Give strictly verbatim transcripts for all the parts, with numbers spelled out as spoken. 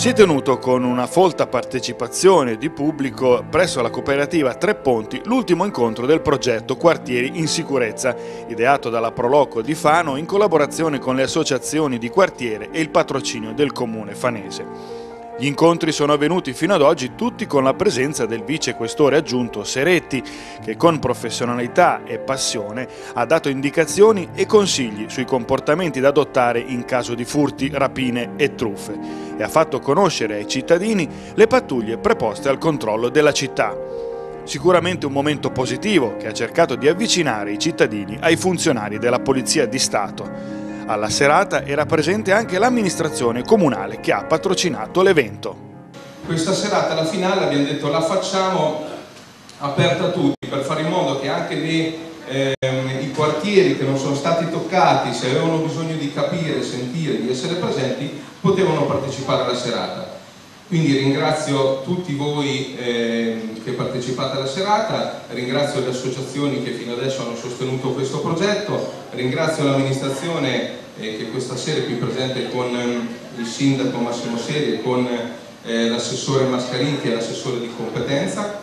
Si è tenuto con una folta partecipazione di pubblico presso la cooperativa Tre Ponti l'ultimo incontro del progetto Quartieri in Sicurezza, ideato dalla Proloco di Fano in collaborazione con le associazioni di quartiere e il patrocinio del comune fanese. Gli incontri sono avvenuti fino ad oggi tutti con la presenza del vice questore aggiunto Seretti, che con professionalità e passione ha dato indicazioni e consigli sui comportamenti da adottare in caso di furti, rapine e truffe e ha fatto conoscere ai cittadini le pattuglie preposte al controllo della città. Sicuramente un momento positivo che ha cercato di avvicinare i cittadini ai funzionari della Polizia di Stato. Alla serata era presente anche l'amministrazione comunale che ha patrocinato l'evento. Questa serata, la finale, abbiamo detto la facciamo aperta a tutti per fare in modo che anche le, ehm, i quartieri che non sono stati toccati, se avevano bisogno di capire, sentire, di essere presenti, potevano partecipare alla serata. Quindi ringrazio tutti voi eh, che partecipate alla serata, ringrazio le associazioni che fino adesso hanno sostenuto questo progetto, ringrazio l'amministrazione eh, che questa sera è qui presente con eh, il sindaco Massimo Seri e con eh, l'assessore Mascarin che è l'assessore di competenza,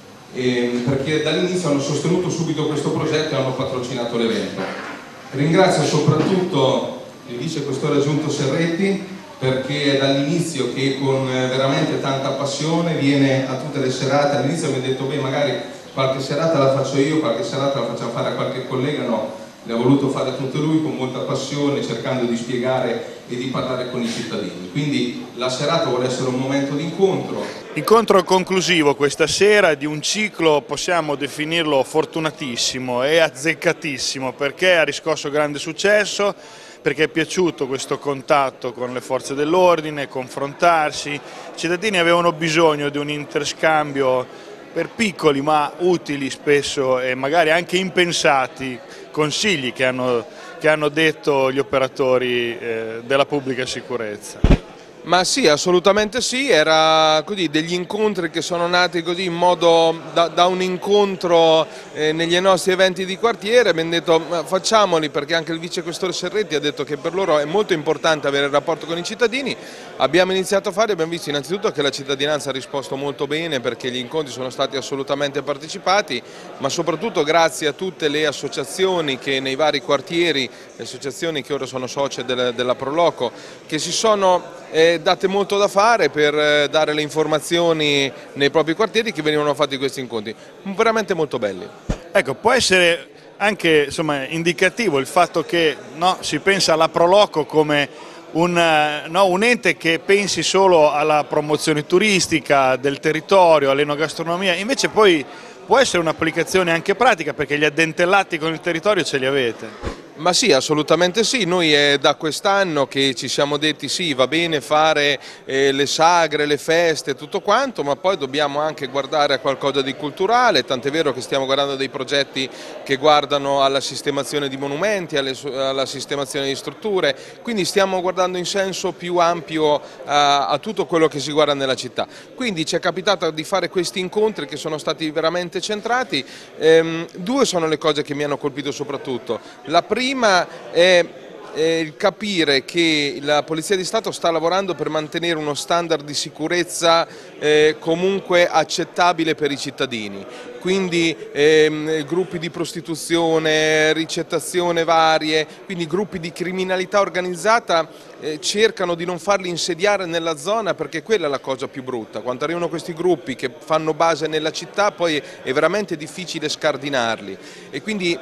eh, perché dall'inizio hanno sostenuto subito questo progetto e hanno patrocinato l'evento. Ringrazio soprattutto il vice questore aggiunto Serretti, perché è dall'inizio che con veramente tanta passione viene a tutte le serate. All'inizio mi ha detto beh magari qualche serata la faccio io, qualche serata la facciamo fare a qualche collega, no, le ha voluto fare tutte lui con molta passione, cercando di spiegare e di parlare con i cittadini. Quindi la serata vuole essere un momento di incontro. Incontro conclusivo questa sera di un ciclo, possiamo definirlo fortunatissimo e azzeccatissimo, perché ha riscosso grande successo, perché è piaciuto questo contatto con le forze dell'ordine, confrontarsi. I cittadini avevano bisogno di un interscambio per piccoli ma utili spesso e magari anche impensati consigli che hanno, che hanno detto gli operatori eh, della pubblica sicurezza. Ma sì, assolutamente sì, era così, degli incontri che sono nati così in modo da, da un incontro eh, negli nostri eventi di quartiere. Abbiamo detto facciamoli, perché anche il vice questore Serretti ha detto che per loro è molto importante avere il rapporto con i cittadini. Abbiamo iniziato a fare, abbiamo visto innanzitutto che la cittadinanza ha risposto molto bene, perché gli incontri sono stati assolutamente partecipati, ma soprattutto grazie a tutte le associazioni che nei vari quartieri, le associazioni che ora sono socie della, della Proloco, che si sono Eh, date molto da fare per eh, dare le informazioni nei propri quartieri, che venivano fatti questi incontri, veramente molto belli. Ecco, può essere anche insomma, indicativo il fatto che no, si pensa alla Proloco come un, no, un ente che pensi solo alla promozione turistica del territorio, all'enogastronomia, invece poi può essere un'applicazione anche pratica, perché gli addentellati con il territorio ce li avete. Ma sì, assolutamente sì, noi è da quest'anno che ci siamo detti sì, va bene fare eh, le sagre, le feste, tutto quanto, ma poi dobbiamo anche guardare a qualcosa di culturale, tant'è vero che stiamo guardando dei progetti che guardano alla sistemazione di monumenti, alle, alla sistemazione di strutture, quindi stiamo guardando in senso più ampio a, a tutto quello che si guarda nella città. Quindi ci è capitato di fare questi incontri che sono stati veramente centrati. Ehm, due sono le cose che mi hanno colpito soprattutto. La prima Prima è il capire che la Polizia di Stato sta lavorando per mantenere uno standard di sicurezza eh, comunque accettabile per i cittadini. Quindi ehm, gruppi di prostituzione, ricettazione varie, quindi gruppi di criminalità organizzata eh, cercano di non farli insediare nella zona, perché quella è la cosa più brutta. Quando arrivano questi gruppi che fanno base nella città poi è veramente difficile scardinarli. E quindi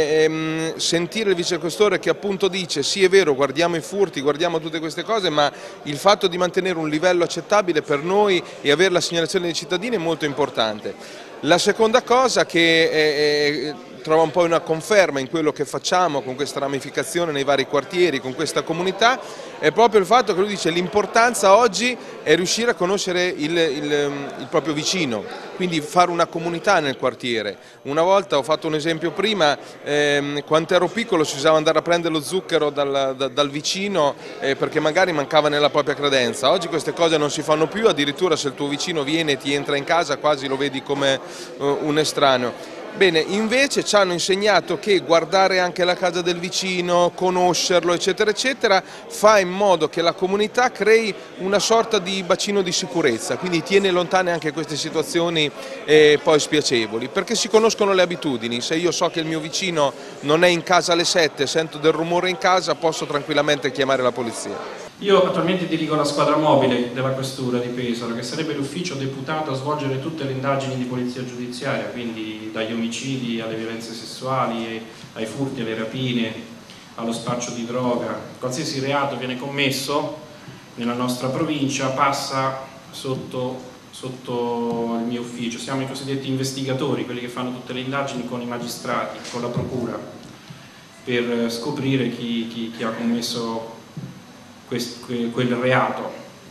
ehm, sentire il vicequestore che appunto dice sì è vero, guardiamo i furti, guardiamo tutte queste cose, ma il fatto di mantenere un livello accettabile per noi e avere la segnalazione dei cittadini è molto importante. La seconda cosa che è, è, trova un po' una conferma in quello che facciamo con questa ramificazione nei vari quartieri, con questa comunità, è proprio il fatto che lui dice l'importanza oggi è riuscire a conoscere il, il, il proprio vicino, quindi fare una comunità nel quartiere. Una volta, ho fatto un esempio prima, ehm, quando ero piccolo si usava andare a prendere lo zucchero dal, da, dal vicino eh, perché magari mancava nella propria credenza. Oggi queste cose non si fanno più, addirittura se il tuo vicino viene e ti entra in casa quasi lo vedi come uh, un estraneo. Bene, invece ci hanno insegnato che guardare anche la casa del vicino, conoscerlo, eccetera, eccetera, fa in modo che la comunità crei una sorta di bacino di sicurezza, quindi tiene lontane anche queste situazioni eh, poi spiacevoli, perché si conoscono le abitudini. Se io so che il mio vicino non è in casa alle sette, sento del rumore in casa, posso tranquillamente chiamare la polizia. Io attualmente dirigo la squadra mobile della questura di Pesaro, che sarebbe l'ufficio deputato a svolgere tutte le indagini di polizia giudiziaria, quindi dagli omicidi alle violenze sessuali, ai furti, alle rapine, allo spaccio di droga. Qualsiasi reato viene commesso nella nostra provincia passa sotto, sotto il mio ufficio. Siamo i cosiddetti investigatori, quelli che fanno tutte le indagini con i magistrati, con la procura, per scoprire chi, chi, chi ha commesso quel reato.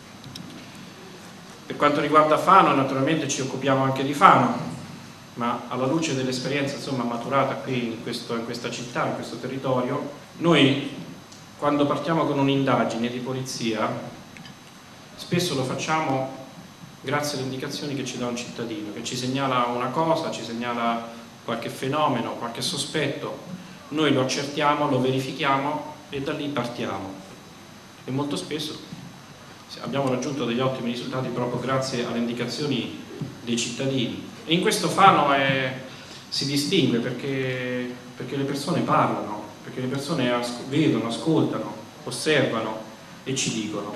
Per quanto riguarda Fano, naturalmente ci occupiamo anche di Fano, ma alla luce dell'esperienza insomma maturata qui in, questo, in questa città, in questo territorio, noi quando partiamo con un'indagine di polizia spesso lo facciamo grazie alle indicazioni che ci dà un cittadino, che ci segnala una cosa, ci segnala qualche fenomeno, qualche sospetto, noi lo accertiamo, lo verifichiamo e da lì partiamo. E molto spesso abbiamo raggiunto degli ottimi risultati proprio grazie alle indicazioni dei cittadini. E in questo Fano è, si distingue perché, perché le persone parlano, perché le persone as vedono, ascoltano, osservano e ci dicono.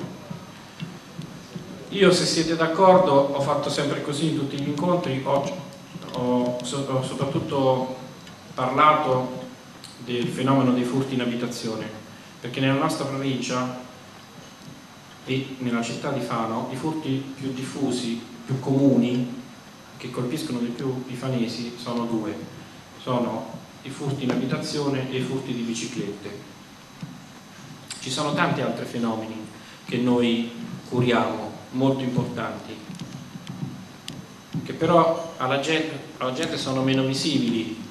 Io, se siete d'accordo, ho fatto sempre così in tutti gli incontri, ho, ho, ho soprattutto parlato del fenomeno dei furti in abitazione, perché nella nostra provincia e nella città di Fano i furti più diffusi, più comuni, che colpiscono di più i fanesi sono due, sono i furti in abitazione e i furti di biciclette. Ci sono tanti altri fenomeni che noi curiamo, molto importanti, che però alla gente, alla gente sono meno visibili,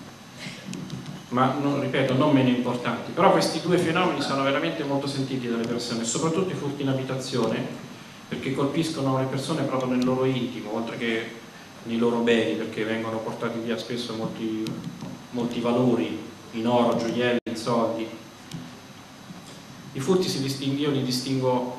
ma non, ripeto, non meno importanti. Però questi due fenomeni sono veramente molto sentiti dalle persone, soprattutto i furti in abitazione, perché colpiscono le persone proprio nel loro intimo, oltre che nei loro beni, perché vengono portati via spesso molti, molti valori, in oro, gioielli, in soldi. I furti si distingue, io li distingo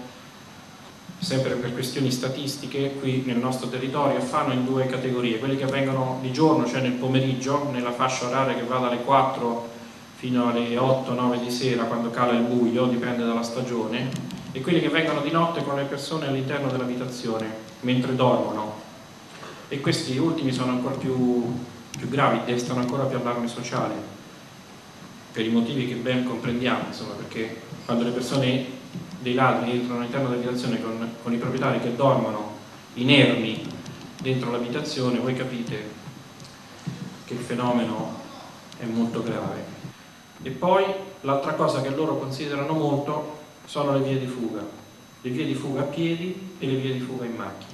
sempre per questioni statistiche qui nel nostro territorio, fanno in due categorie: quelli che avvengono di giorno, cioè nel pomeriggio, nella fascia oraria che va dalle quattro fino alle otto nove di sera, quando cala il buio, dipende dalla stagione, e quelli che vengono di notte con le persone all'interno dell'abitazione mentre dormono, e questi ultimi sono ancora più, più gravi, destano ancora più allarme sociale per i motivi che ben comprendiamo, insomma, perché quando le persone, dei ladri, entrano all'interno dell'abitazione con, con i proprietari che dormono inermi dentro l'abitazione, voi capite che il fenomeno è molto grave. E poi l'altra cosa che loro considerano molto sono le vie di fuga, le vie di fuga a piedi e le vie di fuga in macchina.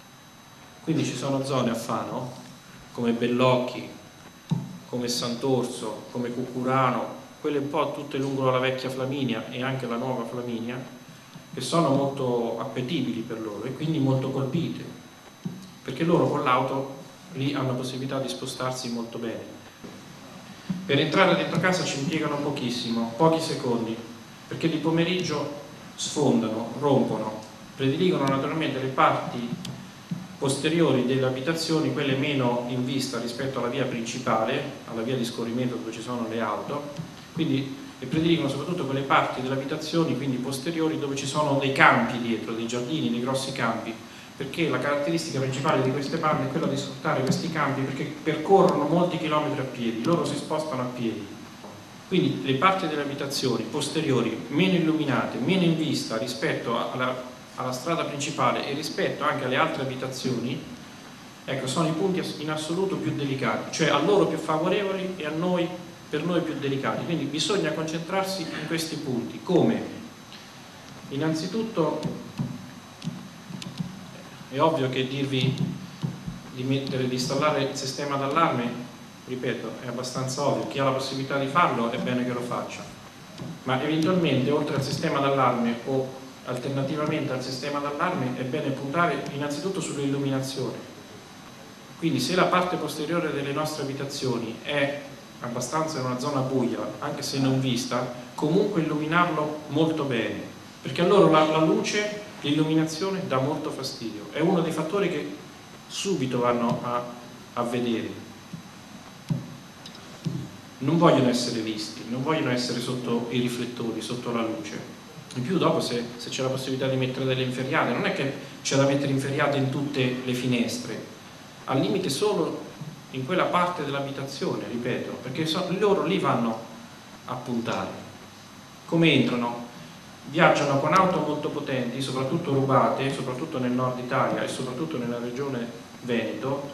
Quindi ci sono zone a Fano, come Bellocchi, come Sant'Orso, come Cucurano, quelle un po' tutte lungo la vecchia Flaminia e anche la nuova Flaminia, che sono molto appetibili per loro e quindi molto colpite, perché loro con l'auto lì hanno possibilità di spostarsi molto bene. Per entrare dentro casa ci impiegano pochissimo, pochi secondi, perché di pomeriggio sfondano, rompono, prediligono naturalmente le parti posteriori delle abitazioni, quelle meno in vista rispetto alla via principale, alla via di scorrimento dove ci sono le auto, quindi e prediligono soprattutto quelle parti delle abitazioni, quindi posteriori, dove ci sono dei campi dietro, dei giardini, dei grossi campi, perché la caratteristica principale di queste bande è quella di sfruttare questi campi, perché percorrono molti chilometri a piedi, loro si spostano a piedi. Quindi le parti delle abitazioni posteriori, meno illuminate, meno in vista rispetto alla, alla strada principale e rispetto anche alle altre abitazioni, ecco, sono i punti in assoluto più delicati, cioè a loro più favorevoli e a noi per noi più delicati, quindi bisogna concentrarsi in questi punti. Come? Innanzitutto è ovvio che dirvi di mettere, di installare il sistema d'allarme, ripeto, è abbastanza ovvio, chi ha la possibilità di farlo è bene che lo faccia, ma eventualmente oltre al sistema d'allarme o alternativamente al sistema d'allarme è bene puntare innanzitutto sull'illuminazione, Quindi se la parte posteriore delle nostre abitazioni è abbastanza in una zona buia, anche se non vista, comunque illuminarlo molto bene, perché a loro la, la luce, l'illuminazione dà molto fastidio, è uno dei fattori che subito vanno a, a vedere. Non vogliono essere visti, non vogliono essere sotto i riflettori, sotto la luce. In più dopo se, se c'è la possibilità di mettere delle inferriate, non è che c'è da mettere inferriate in tutte le finestre, al limite solo in quella parte dell'abitazione, ripeto, perché so, loro lì vanno a puntare. Come entrano? Viaggiano con auto molto potenti, soprattutto rubate, soprattutto nel nord Italia e soprattutto nella regione Veneto,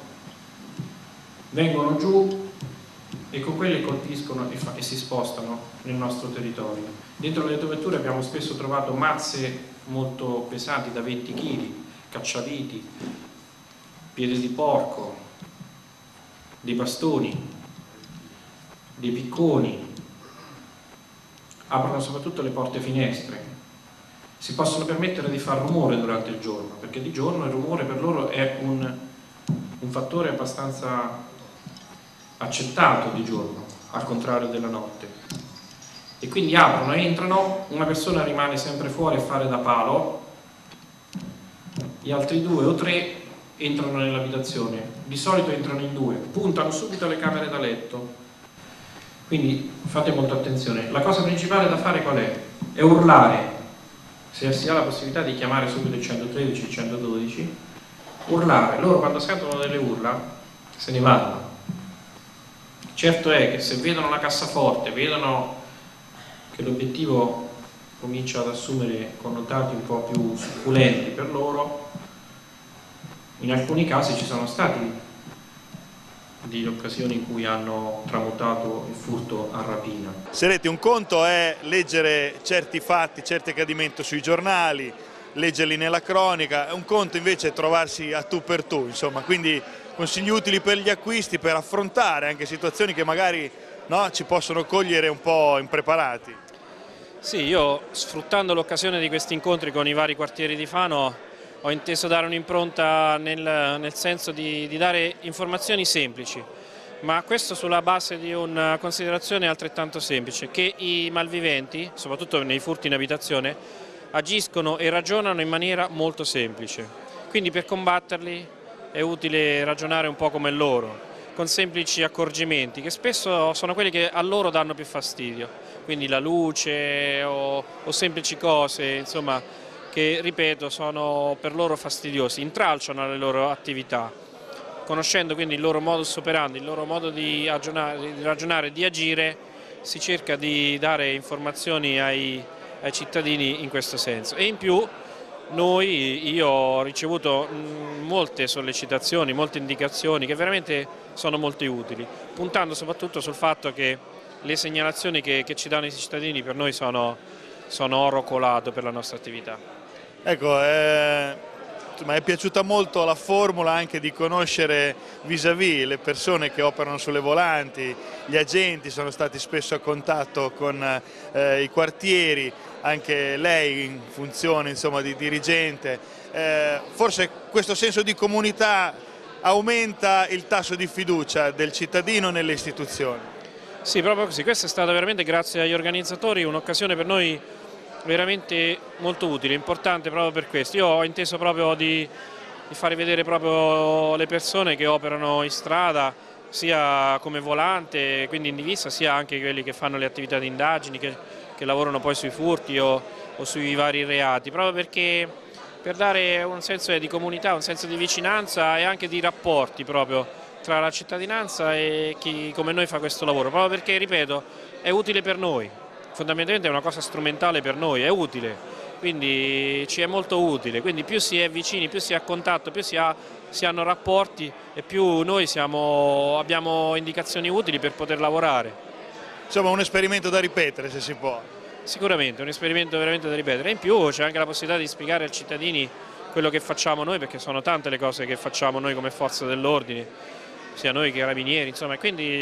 vengono giù e con quelle colpiscono e, fa, e si spostano nel nostro territorio. Dentro le vetture abbiamo spesso trovato mazze molto pesanti da venti chili, cacciaviti, piedi di porco, dei bastoni, dei picconi. Aprono soprattutto le porte e finestre. Si possono permettere di far rumore durante il giorno, perché di giorno il rumore per loro è un, un fattore abbastanza accettato di giorno, al contrario della notte. E quindi aprono, entrano, una persona rimane sempre fuori a fare da palo, gli altri due o tre entrano nell'abitazione, di solito entrano in due, puntano subito alle camere da letto. Quindi fate molta attenzione. La cosa principale da fare qual è? È urlare. Se si ha la possibilità di chiamare subito il centotredici, il centododici, urlare. Loro quando sentono delle urla se ne vanno. Certo è che se vedono la cassaforte, vedono che l'obiettivo comincia ad assumere connotati un po' più succulenti per loro, in alcuni casi ci sono stati di occasioni in cui hanno tramutato il furto a rapina. Seretti, un conto è leggere certi fatti, certi accadimenti sui giornali, leggerli nella cronaca, un conto invece è trovarsi a tu per tu, insomma, quindi consigli utili per gli acquisti, per affrontare anche situazioni che magari no, ci possono cogliere un po' impreparati. Sì, io sfruttando l'occasione di questi incontri con i vari quartieri di Fano ho inteso dare un'impronta nel, nel senso di, di dare informazioni semplici, ma questo sulla base di una considerazione altrettanto semplice, che i malviventi, soprattutto nei furti in abitazione, agiscono e ragionano in maniera molto semplice. Quindi per combatterli è utile ragionare un po' come loro, con semplici accorgimenti, che spesso sono quelli che a loro danno più fastidio. Quindi la luce o, o semplici cose, insomma, che, ripeto, sono per loro fastidiosi, intralciano le loro attività. Conoscendo quindi il loro modus operandi, il loro modo di ragionare, di ragionare, di agire, si cerca di dare informazioni ai, ai cittadini in questo senso. E in più noi, io ho ricevuto molte sollecitazioni, molte indicazioni che veramente sono molto utili, puntando soprattutto sul fatto che le segnalazioni che, che ci danno i cittadini per noi sono, sono oro colato per la nostra attività. Ecco, eh, mi è piaciuta molto la formula anche di conoscere vis-à-vis le persone che operano sulle volanti, gli agenti sono stati spesso a contatto con eh, i quartieri, anche lei in funzione insomma, di dirigente. Eh, forse questo senso di comunità aumenta il tasso di fiducia del cittadino nelle istituzioni. Sì, proprio così. Questa è stata veramente, grazie agli organizzatori, un'occasione per noi veramente molto utile, importante proprio per questo. Io ho inteso proprio di, di fare vedere proprio le persone che operano in strada, sia come volante, quindi in divisa, sia anche quelli che fanno le attività di indagini, che, che lavorano poi sui furti o, o sui vari reati, proprio perché per dare un senso di comunità, un senso di vicinanza e anche di rapporti proprio tra la cittadinanza e chi come noi fa questo lavoro, proprio perché, ripeto, è utile per noi. Fondamentalmente è una cosa strumentale per noi, è utile, quindi ci è molto utile, quindi più si è vicini, più si è a contatto, più si, ha, si hanno rapporti e più noi siamo, abbiamo indicazioni utili per poter lavorare. Insomma un esperimento da ripetere se si può. Sicuramente, un esperimento veramente da ripetere, e in più c'è anche la possibilità di spiegare ai cittadini quello che facciamo noi, perché sono tante le cose che facciamo noi come forza dell'ordine, sia noi che carabinieri, insomma,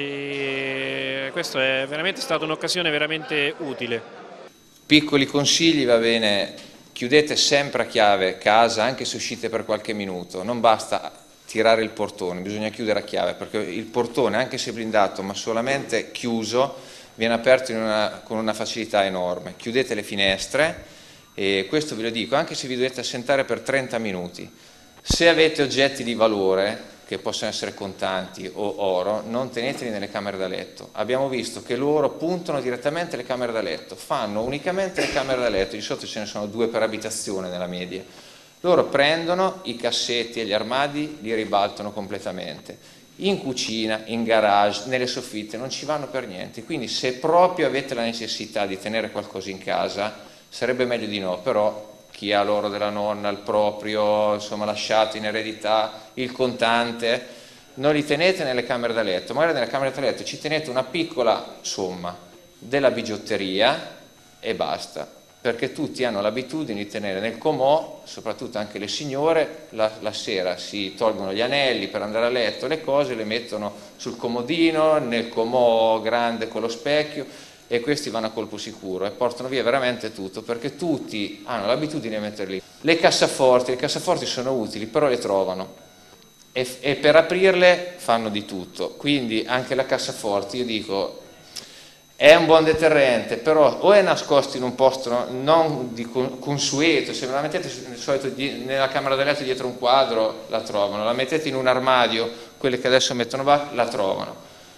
quindi questo è veramente stata un'occasione veramente utile. Piccoli consigli, va bene, chiudete sempre a chiave casa anche se uscite per qualche minuto, non basta tirare il portone, bisogna chiudere a chiave, perché il portone, anche se blindato ma solamente chiuso, viene aperto in una, con una facilità enorme. Chiudete le finestre, e questo ve lo dico anche se vi dovete assentare per trenta minuti. Se avete oggetti di valore, che possono essere contanti o oro, non teneteli nelle camere da letto. Abbiamo visto che loro puntano direttamente le camere da letto, fanno unicamente le camere da letto, di solito ce ne sono due per abitazione nella media. Loro prendono i cassetti e gli armadi, li ribaltano completamente. In cucina, in garage, nelle soffitte, non ci vanno per niente. Quindi se proprio avete la necessità di tenere qualcosa in casa, sarebbe meglio di no, però chi ha l'oro della nonna, il proprio, insomma lasciato in eredità, il contante, non li tenete nelle camere da letto, magari nelle camere da letto ci tenete una piccola somma della bigiotteria e basta, perché tutti hanno l'abitudine di tenere nel comò, soprattutto anche le signore, la, la sera si tolgono gli anelli per andare a letto, le cose le mettono sul comodino, nel comò grande con lo specchio, e questi vanno a colpo sicuro e portano via veramente tutto, perché tutti hanno l'abitudine di metterli. Le cassaforti, le cassaforti sono utili, però le trovano e, e per aprirle fanno di tutto, quindi anche la cassaforte, io dico, è un buon deterrente, però o è nascosto in un posto non di consueto, se me la mettete di solito nella camera da letto dietro un quadro la trovano, la mettete in un armadio, quelle che adesso mettono va, la trovano.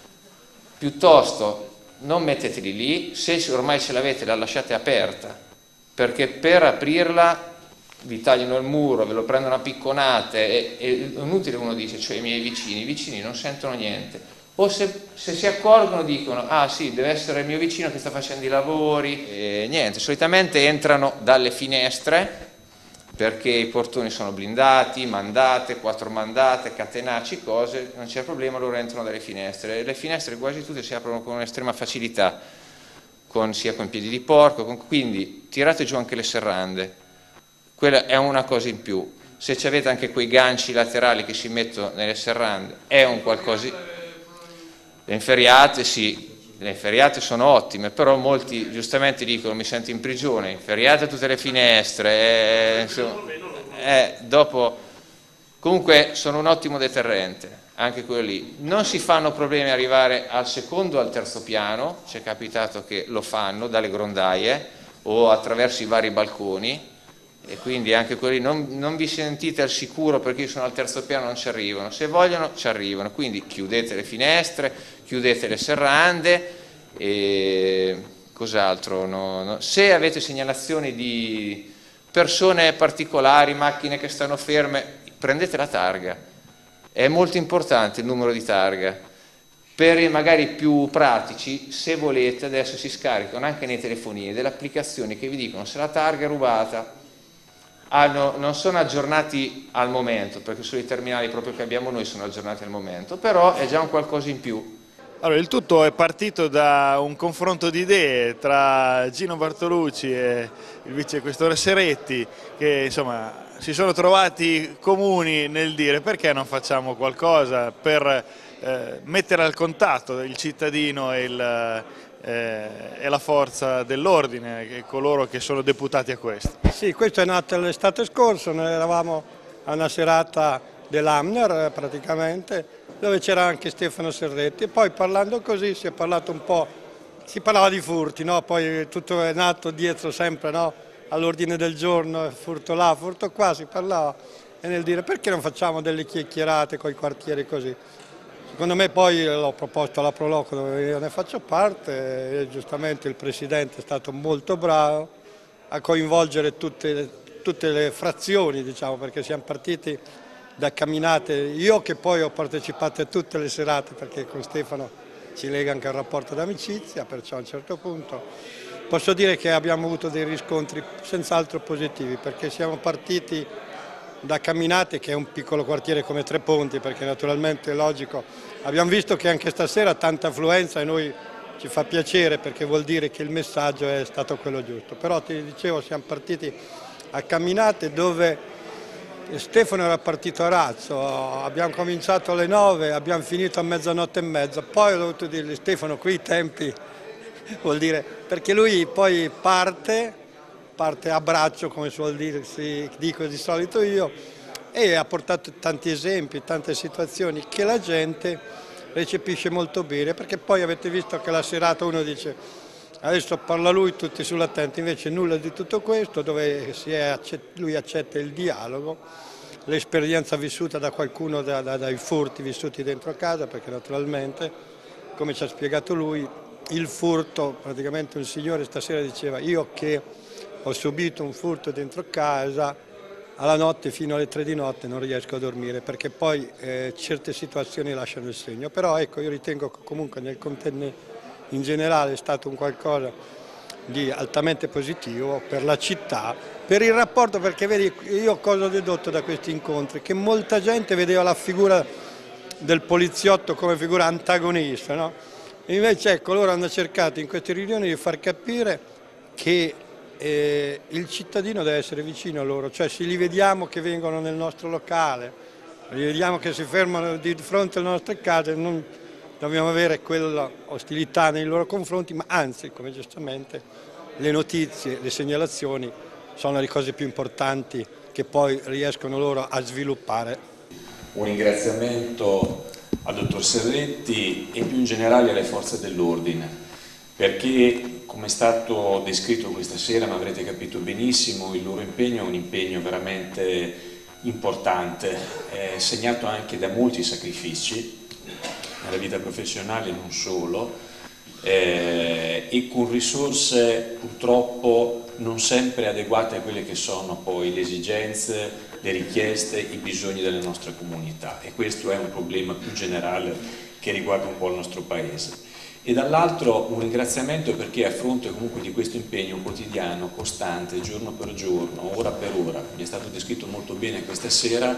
Piuttosto non metteteli lì, se ormai ce l'avete la lasciate aperta, perché per aprirla vi tagliano il muro, ve lo prendono a picconate, e è inutile uno dice, cioè i miei vicini, i vicini non sentono niente, o se, se si accorgono dicono, ah sì, deve essere il mio vicino che sta facendo i lavori, e niente, solitamente entrano dalle finestre, perché i portoni sono blindati, mandate, quattro mandate, catenacci, cose, non c'è problema, loro entrano dalle finestre. Le finestre quasi tutte si aprono con un'estrema facilità, con, sia con piedi di porco, con, quindi tirate giù anche le serrande, quella è una cosa in più. Se avete anche quei ganci laterali che si mettono nelle serrande, è un qualcosa. Le inferriate sì. Le inferriate sono ottime, però molti giustamente dicono mi sento in prigione, inferriate tutte le finestre, eh, insomma, eh, dopo comunque sono un ottimo deterrente, anche quello lì. Non si fanno problemi arrivare al secondo o al terzo piano, ci è capitato che lo fanno dalle grondaie o attraverso i vari balconi, e quindi anche quelli non, non vi sentite al sicuro perché io sono al terzo piano, non ci arrivano, se vogliono ci arrivano, quindi chiudete le finestre, chiudete le serrande e cos'altro, no, no. Se avete segnalazioni di persone particolari, macchine che stanno ferme, prendete la targa, è molto importante il numero di targa. Per i magari più pratici, se volete, adesso si scaricano anche nei telefonini delle applicazioni che vi dicono se la targa è rubata. Hanno, non sono aggiornati al momento, perché solo i terminali proprio che abbiamo noi sono aggiornati al momento, però è già un qualcosa in più. Allora, il tutto è partito da un confronto di idee tra Gino Bartolucci e il vicequestore Seretti, che insomma si sono trovati comuni nel dire perché non facciamo qualcosa per eh, mettere al contatto il cittadino e il Eh, è la forza dell'ordine, coloro che sono deputati a questo. Sì, questo è nato l'estate scorsa, noi eravamo a una serata dell'Amner praticamente, dove c'era anche Stefano Serretti, e poi parlando così si è parlato un po', si parlava di furti, no? Poi tutto è nato dietro sempre, no? All'ordine del giorno, furto là, furto qua, si parlava, e nel dire perché non facciamo delle chiacchierate con i quartieri così. Secondo me poi l'ho proposto alla Proloco dove io ne faccio parte e giustamente il Presidente è stato molto bravo a coinvolgere tutte, tutte le frazioni, diciamo, perché siamo partiti da camminate, io che poi ho partecipato a tutte le serate perché con Stefano ci lega anche un rapporto d'amicizia, perciò a un certo punto posso dire che abbiamo avuto dei riscontri senz'altro positivi, perché siamo partiti da Camminate, che è un piccolo quartiere come Tre Ponti, perché naturalmente è logico, abbiamo visto che anche stasera ha tanta affluenza e noi ci fa piacere perché vuol dire che il messaggio è stato quello giusto, però ti dicevo siamo partiti a Camminate dove Stefano era partito a razzo, abbiamo cominciato alle nove, abbiamo finito a mezzanotte e mezza, poi ho dovuto dirgli Stefano qui i tempi vuol dire, perché lui poi parte parte a braccio, come suol dire, si, dico di solito io, e ha portato tanti esempi, tante situazioni che la gente recepisce molto bene, perché poi avete visto che la serata uno dice adesso parla lui, tutti sull'attenti, invece nulla di tutto questo, dove si è, lui accetta il dialogo, l'esperienza vissuta da qualcuno da, da, dai furti vissuti dentro casa, perché naturalmente, come ci ha spiegato lui, il furto, praticamente un signore stasera diceva io che ho subito un furto dentro casa, alla notte fino alle tre di notte non riesco a dormire perché poi eh, certe situazioni lasciano il segno, però ecco io ritengo che comunque nel contenuto in generale è stato un qualcosa di altamente positivo per la città, per il rapporto, perché vedi io cosa ho dedotto da questi incontri, che molta gente vedeva la figura del poliziotto come figura antagonista, no? Invece ecco loro hanno cercato in queste riunioni di far capire che E il cittadino deve essere vicino a loro, cioè se li vediamo che vengono nel nostro locale, li vediamo che si fermano di fronte alle nostre case, non dobbiamo avere quella ostilità nei loro confronti, ma anzi, come giustamente, le notizie, le segnalazioni sono le cose più importanti che poi riescono loro a sviluppare. Un ringraziamento al dottor Serretti e più in generale alle forze dell'ordine, perché come è stato descritto questa sera, ma avrete capito benissimo, il loro impegno è un impegno veramente importante, è segnato anche da molti sacrifici, nella vita professionale non solo, eh, e con risorse purtroppo non sempre adeguate a quelle che sono poi le esigenze, le richieste, i bisogni delle nostre comunità, e questo è un problema più generale che riguarda un po' il nostro Paese. E dall'altro un ringraziamento perché a fronte comunque di questo impegno quotidiano, costante, giorno per giorno, ora per ora, mi è stato descritto molto bene questa sera,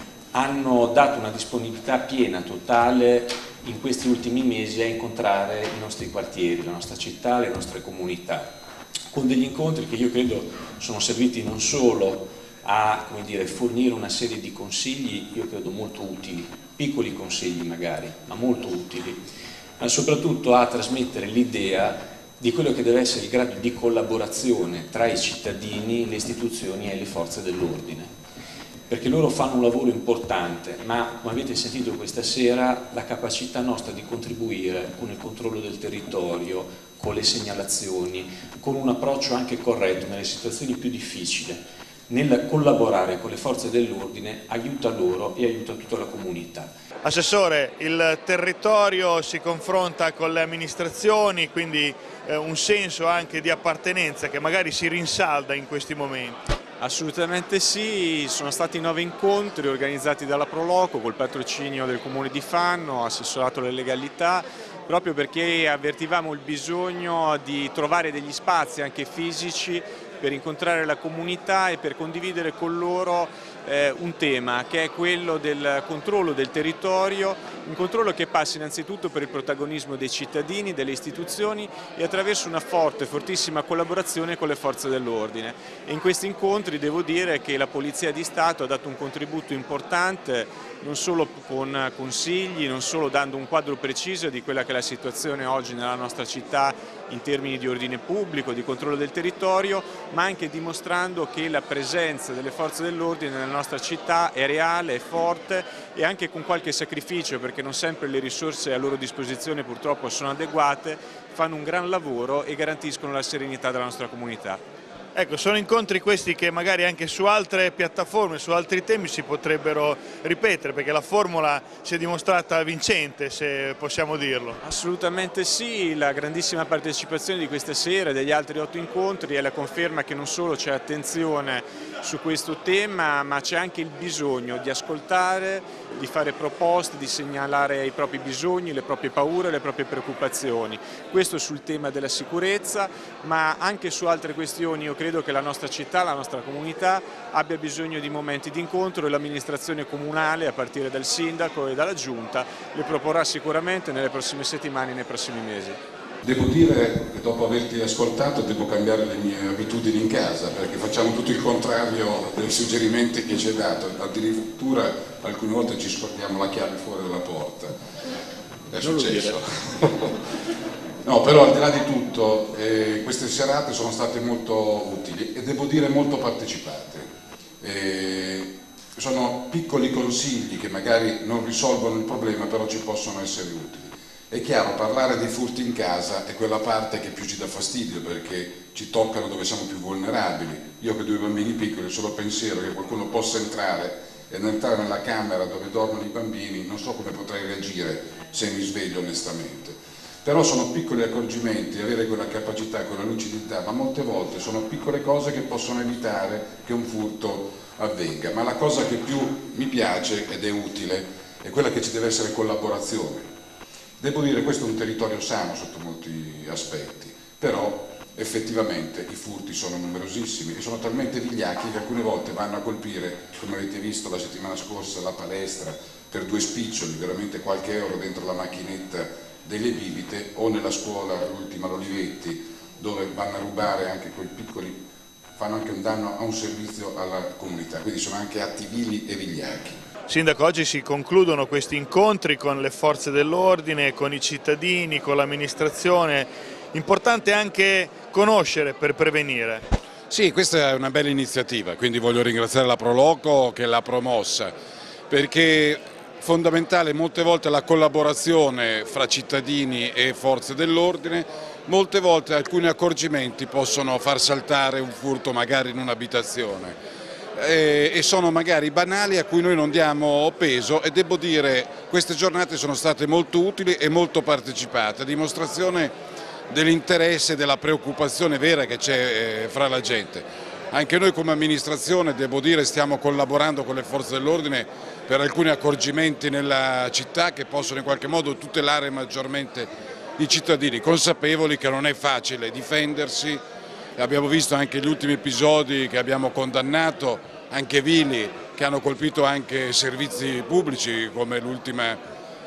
hanno dato una disponibilità piena, totale, in questi ultimi mesi a incontrare i nostri quartieri, la nostra città, le nostre comunità, con degli incontri che io credo sono serviti non solo a, come dire, fornire una serie di consigli, io credo molto utili, piccoli consigli magari, ma molto utili, ma soprattutto a trasmettere l'idea di quello che deve essere il grado di collaborazione tra i cittadini, le istituzioni e le forze dell'ordine, perché loro fanno un lavoro importante, ma come avete sentito questa sera la capacità nostra di contribuire con il controllo del territorio, con le segnalazioni, con un approccio anche corretto nelle situazioni più difficili, nel collaborare con le forze dell'ordine aiuta loro e aiuta tutta la comunità. Assessore, il territorio si confronta con le amministrazioni, quindi eh, un senso anche di appartenenza che magari si rinsalda in questi momenti. Assolutamente sì, sono stati nove incontri organizzati dalla Proloco col patrocinio del Comune di Fano, assessorato alle legalità, proprio perché avvertivamo il bisogno di trovare degli spazi anche fisici per incontrare la comunità e per condividere con loro eh, un tema che è quello del controllo del territorio, un controllo che passa innanzitutto per il protagonismo dei cittadini, delle istituzioni e attraverso una forte, fortissima collaborazione con le forze dell'ordine. E in questi incontri devo dire che la Polizia di Stato ha dato un contributo importante, non solo con consigli, non solo dando un quadro preciso di quella che è la situazione oggi nella nostra città in termini di ordine pubblico, di controllo del territorio, ma anche dimostrando che la presenza delle forze dell'ordine nella nostra città è reale, è forte e anche con qualche sacrificio, perché non sempre le risorse a loro disposizione purtroppo sono adeguate, fanno un gran lavoro e garantiscono la serenità della nostra comunità. Ecco, sono incontri questi che magari anche su altre piattaforme, su altri temi si potrebbero ripetere, perché la formula si è dimostrata vincente, se possiamo dirlo. Assolutamente sì, la grandissima partecipazione di questa sera e degli altri otto incontri è la conferma che non solo c'è attenzione su questo tema, ma c'è anche il bisogno di ascoltare, di fare proposte, di segnalare i propri bisogni, le proprie paure, le proprie preoccupazioni. Questo sul tema della sicurezza, ma anche su altre questioni. Io credo che la nostra città, la nostra comunità abbia bisogno di momenti di incontro e l'amministrazione comunale, a partire dal sindaco e dalla giunta, le proporrà sicuramente nelle prossime settimane e nei prossimi mesi. Devo dire che dopo averti ascoltato devo cambiare le mie abitudini in casa, perché facciamo tutto il contrario dei suggerimenti che ci hai dato, addirittura alcune volte ci scordiamo la chiave fuori dalla porta. È successo. No, però al di là di tutto, eh, queste serate sono state molto utili e devo dire molto partecipate. Eh, sono piccoli consigli che magari non risolvono il problema, però ci possono essere utili. È chiaro, parlare dei furti in casa è quella parte che più ci dà fastidio, perché ci toccano dove siamo più vulnerabili. Io che ho due bambini piccoli, solo pensiero che qualcuno possa entrare ed entrare nella camera dove dormono i bambini, non so come potrei reagire se mi sveglio onestamente. Però sono piccoli accorgimenti, avere quella capacità, quella lucidità, ma molte volte sono piccole cose che possono evitare che un furto avvenga. Ma la cosa che più mi piace ed è utile è quella che ci deve essere collaborazione. Devo dire, questo è un territorio sano sotto molti aspetti, però effettivamente i furti sono numerosissimi e sono talmente vigliacchi che alcune volte vanno a colpire, come avete visto la settimana scorsa, la palestra per due spiccioli, veramente qualche euro dentro la macchinetta delle bibite, o nella scuola, l'ultima l'Olivetti, dove vanno a rubare anche quei piccoli, fanno anche un danno a un servizio alla comunità, quindi sono anche atti vili e vigliacchi. Sindaco, oggi si concludono questi incontri con le forze dell'ordine, con i cittadini, con l'amministrazione. Importante anche conoscere per prevenire. Sì, questa è una bella iniziativa, quindi voglio ringraziare la Proloco che l'ha promossa, perché è fondamentale molte volte la collaborazione fra cittadini e forze dell'ordine, molte volte alcuni accorgimenti possono far saltare un furto magari in un'abitazione. E sono magari banali a cui noi non diamo peso, e devo dire queste giornate sono state molto utili e molto partecipate, a dimostrazione dell'interesse e della preoccupazione vera che c'è fra la gente. Anche noi come amministrazione, devo dire, stiamo collaborando con le forze dell'ordine per alcuni accorgimenti nella città che possono in qualche modo tutelare maggiormente i cittadini, consapevoli che non è facile difendersi. Abbiamo visto anche gli ultimi episodi che abbiamo condannato, anche vili, che hanno colpito anche servizi pubblici, come l'ultima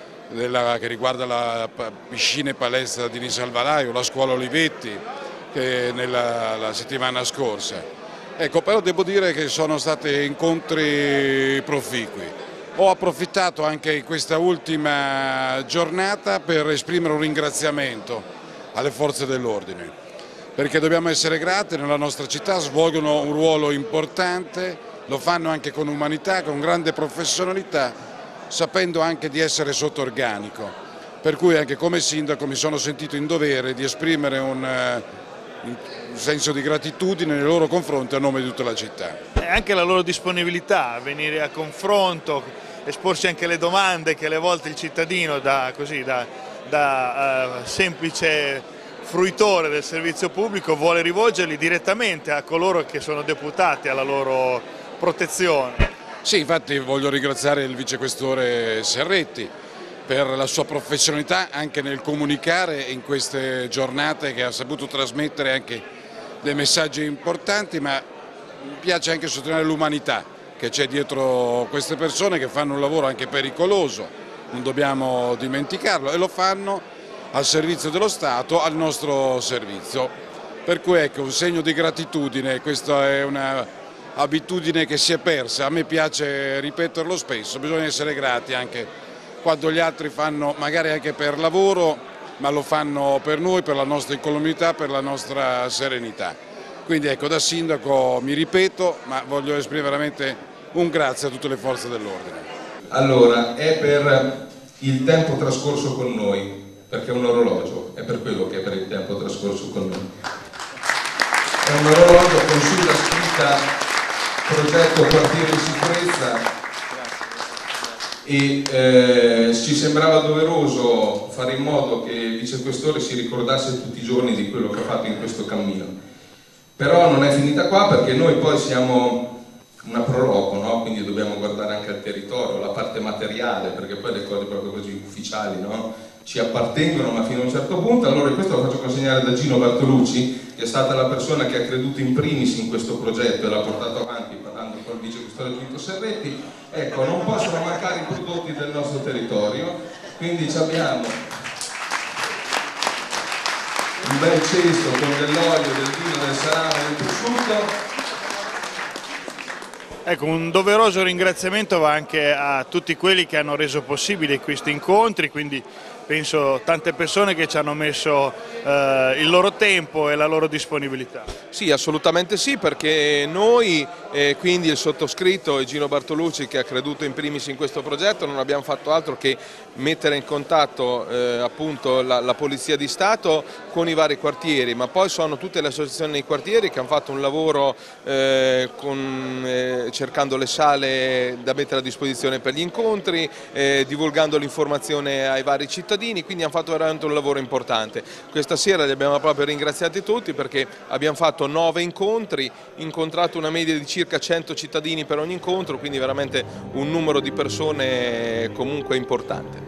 che riguarda la piscina e palestra di Nisalvalaio, la scuola Olivetti, che nella la settimana scorsa. Ecco, però devo dire che sono stati incontri proficui. Ho approfittato anche in questa ultima giornata per esprimere un ringraziamento alle forze dell'ordine, perché dobbiamo essere grati, nella nostra città svolgono un ruolo importante, lo fanno anche con umanità, con grande professionalità, sapendo anche di essere sotto organico. Per cui anche come sindaco mi sono sentito in dovere di esprimere un, un senso di gratitudine nei loro confronti a nome di tutta la città. E anche la loro disponibilità a venire a confronto, esporsi anche le domande che alle volte il cittadino da, così, da, da uh, semplice fruitore del servizio pubblico vuole rivolgerli direttamente a coloro che sono deputati alla loro protezione. Sì, infatti voglio ringraziare il vicequestore Serretti per la sua professionalità anche nel comunicare in queste giornate, che ha saputo trasmettere anche dei messaggi importanti, ma mi piace anche sottolineare l'umanità che c'è dietro queste persone che fanno un lavoro anche pericoloso, non dobbiamo dimenticarlo, e lo fanno al servizio dello Stato, al nostro servizio. Per cui ecco, un segno di gratitudine, questa è un'abitudine che si è persa, a me piace ripeterlo spesso, bisogna essere grati anche quando gli altri fanno magari anche per lavoro, ma lo fanno per noi, per la nostra incolumità, per la nostra serenità. Quindi ecco, da sindaco mi ripeto, ma voglio esprimere veramente un grazie a tutte le forze dell'ordine. Allora, è per il tempo trascorso con noi, perché è un orologio, è per quello che è per il tempo trascorso con noi. È un orologio con sulla scritta progetto quartiere di sicurezza, e eh, ci sembrava doveroso fare in modo che il vicequestore si ricordasse tutti i giorni di quello che ha fatto in questo cammino. Però non è finita qua, perché noi poi siamo una Proloco, no? Quindi dobbiamo guardare anche al territorio, la parte materiale, perché poi le cose proprio così ufficiali, no? Ci appartengono, ma fino a un certo punto. Allora questo lo faccio consegnare da Gino Bartolucci, che è stata la persona che ha creduto in primis in questo progetto e l'ha portato avanti parlando col vicequestore Giunto Serretti. Ecco, non possono mancare i prodotti del nostro territorio, quindi abbiamo un bel cesto con dell'olio, del vino, del salame, del prosciutto. Ecco, un doveroso ringraziamento va anche a tutti quelli che hanno reso possibile questi incontri, quindi penso tante persone che ci hanno messo eh, il loro tempo e la loro disponibilità. Sì, assolutamente sì, perché noi E quindi il sottoscritto e Gino Bartolucci, che ha creduto in primis in questo progetto, non abbiamo fatto altro che mettere in contatto eh, appunto la, la Polizia di Stato con i vari quartieri, ma poi sono tutte le associazioni dei quartieri che hanno fatto un lavoro eh, con, eh, cercando le sale da mettere a disposizione per gli incontri, eh, divulgando l'informazione ai vari cittadini, quindi hanno fatto veramente un lavoro importante. Questa sera li abbiamo proprio ringraziati tutti perché abbiamo fatto nove incontri, incontrato una media di circa cento cittadini per ogni incontro, quindi veramente un numero di persone comunque importante.